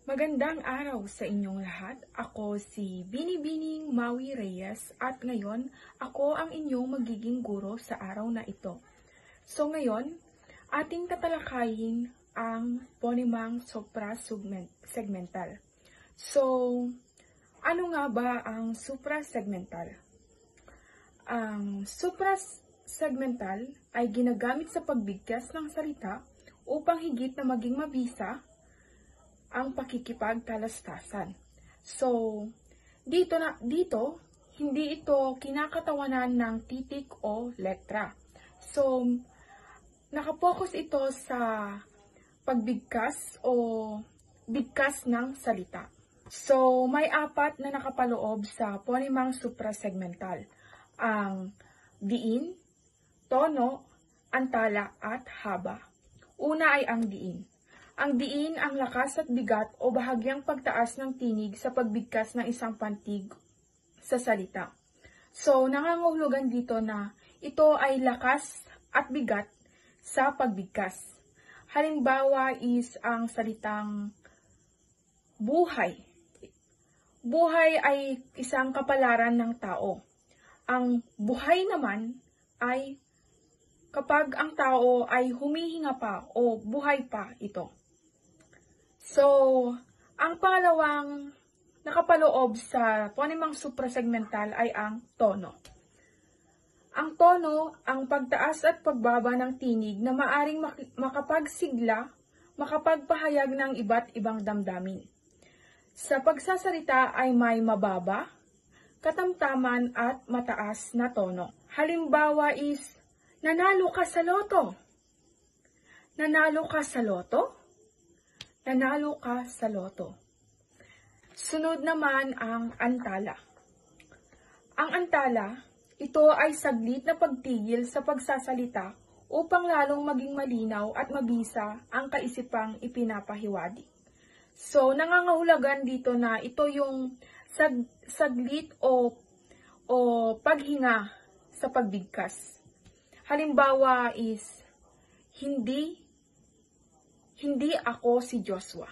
Magandang araw sa inyong lahat. Ako si Binibining Maui Reyes at ngayon ako ang inyong magiging guro sa araw na ito. So ngayon, ating tatalakayin ang ponemang suprasegmental. So, ano nga ba ang suprasegmental? Ang suprasegmental ay ginagamit sa pagbigkas ng salita upang higit na maging mabisa ang pakikipagtalastasan. So, dito, hindi ito kinakatawanan ng titik o letra. So, nakapokus ito sa pagbigkas o bigkas ng salita. So, may apat na nakapaloob sa ponemang suprasegmental. Ang diin, tono, antala, at haba. Una ay ang diin. Ang diin ang lakas at bigat o bahagyang pagtaas ng tinig sa pagbigkas ng isang pantig sa salita. So, nangangahulugan dito na ito ay lakas at bigat sa pagbigkas. Halimbawa is ang salitang buhay. Buhay ay isang kapalaran ng tao. Ang buhay naman ay kapag ang tao ay humihinga pa o buhay pa ito. So, ang pangalawang nakapaloob sa ponemang suprasegmental ay ang tono. Ang tono, ang pagtaas at pagbaba ng tinig na maaring makapagsigla, makapagpahayag ng iba't ibang damdamin. Sa pagsasalita ay may mababa, katamtaman at mataas na tono. Halimbawa is, nanalo ka sa loto. Nanalo ka sa loto? Nanalo ka sa loto. Sunod naman ang antala. Ang antala, ito ay saglit na pagtigil sa pagsasalita upang lalong maging malinaw at mabisa ang kaisipang ipinapahiwatig. So, nangangahulugan dito na ito yung saglit o paghinga sa pagbigkas. Halimbawa is, hindi ako si Joshua.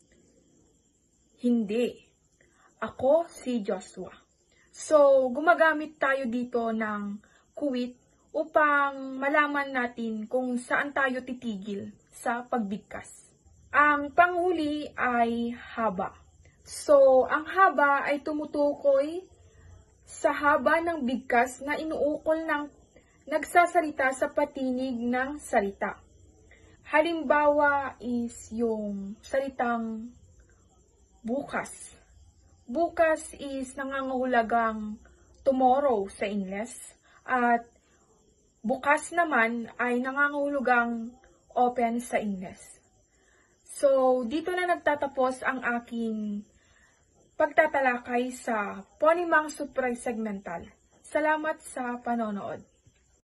Hindi. Ako si Joshua. So, gumagamit tayo dito ng kuwit upang malaman natin kung saan tayo titigil sa pagbigkas. Ang panghuli ay haba. So, ang haba ay tumutukoy sa haba ng bigkas na inuukol ng nagsasalita sa patinig ng salita. Halimbawa is yung salitang bukas. Bukas is nangangahulugang tomorrow sa Ingles. At bukas naman ay nangangahulugang open sa Ingles. So, dito na nagtatapos ang aking pagtatalakay sa ponemang suprasegmental. Salamat sa panonood.